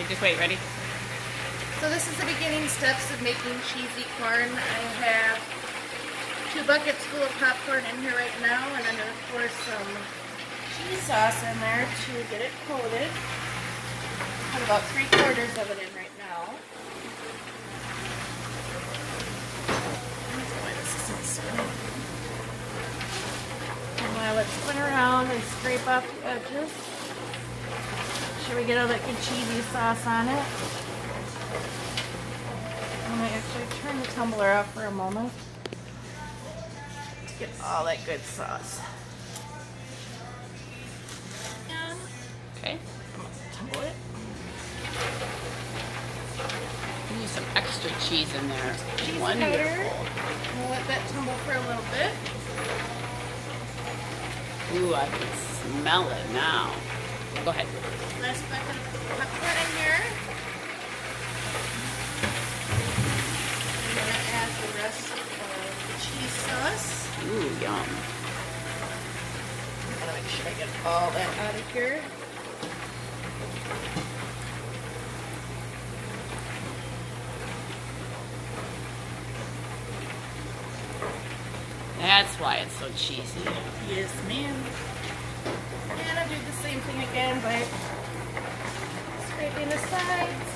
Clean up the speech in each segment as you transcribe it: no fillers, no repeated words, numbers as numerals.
just wait, ready? So this is the beginning steps of making cheesy corn. I have 2 buckets full of popcorn in here right now, and I'm going to pour some cheese sauce in there to get it coated. Put about 3/4 of it in right now. That's why this isn't spinning. And while it's spin around and scrape off the edges, make sure we get all that good cheesy sauce on it. I'm going to actually turn the tumbler off for a moment to get all that good sauce. And Okay. I'm going to tumble it. Use some extra cheese in there. Cheese Wonderful. powder. We'll let that tumble for a little bit. Ooh, I can smell it now. Go ahead. Last bucket of popcorn in here. I'm going to add the rest of the cheese sauce. Ooh, yum. I'm going to make sure I get all that out of here. That's why it's so cheesy. Yes, ma'am. And I'll do the same thing again by scraping the sides.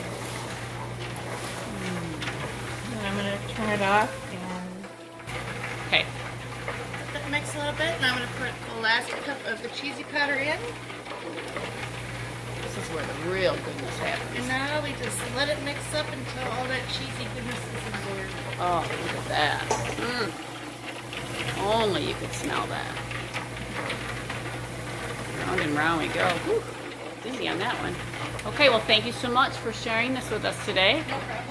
And I'm going to turn it off and Okay. let that mix a little bit. And I'm going to put the last cup of the cheesy powder in. This is where the real goodness happens. And now we just let it mix up until all that cheesy goodness is absorbed. Oh, look at that. Mm. Only you could smell that. Round and round we go. Whew. Easy on that one. Okay, well, thank you so much for sharing this with us today. No problem.